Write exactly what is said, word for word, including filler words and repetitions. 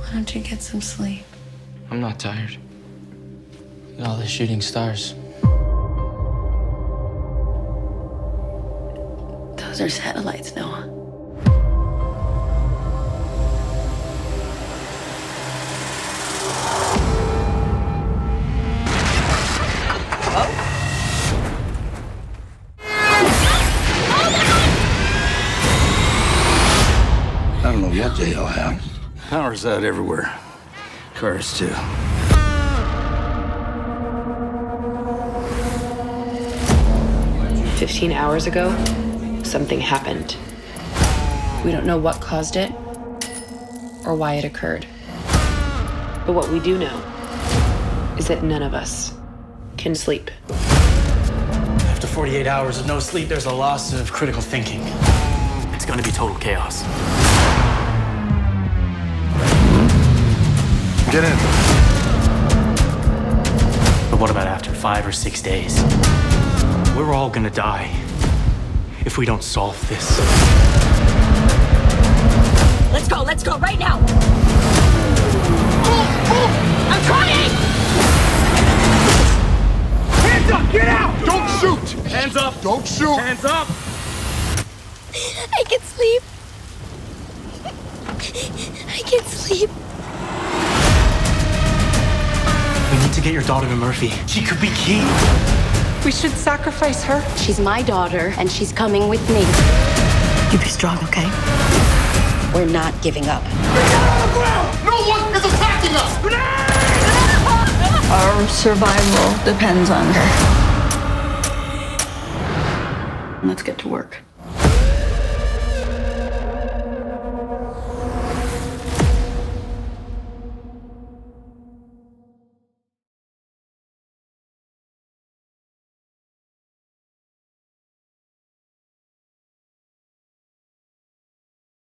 Why don't you get some sleep? I'm not tired. Look at all the shooting stars. Those are satellites, Noah. I don't know what the hell happened. Power's out everywhere. Cars, too. Fifteen hours ago, something happened. We don't know what caused it or why it occurred. But what we do know is that none of us can sleep. After forty-eight hours of no sleep, there's a loss of critical thinking. It's gonna be total chaos. Get in. But what about after five or six days? We're all gonna die if we don't solve this. Let's go, let's go, right now! Move, move! I'm trying! Hands up! Get out! Don't shoot! Hands up! Don't shoot! Hands up! I can sleep. I can sleep. We need to get your daughter to Murphy. She could be key. We should sacrifice her. She's my daughter, and she's coming with me. You be strong, okay? We're not giving up. Get on the ground! No one is attacking us! Our survival depends on her. Let's get to work.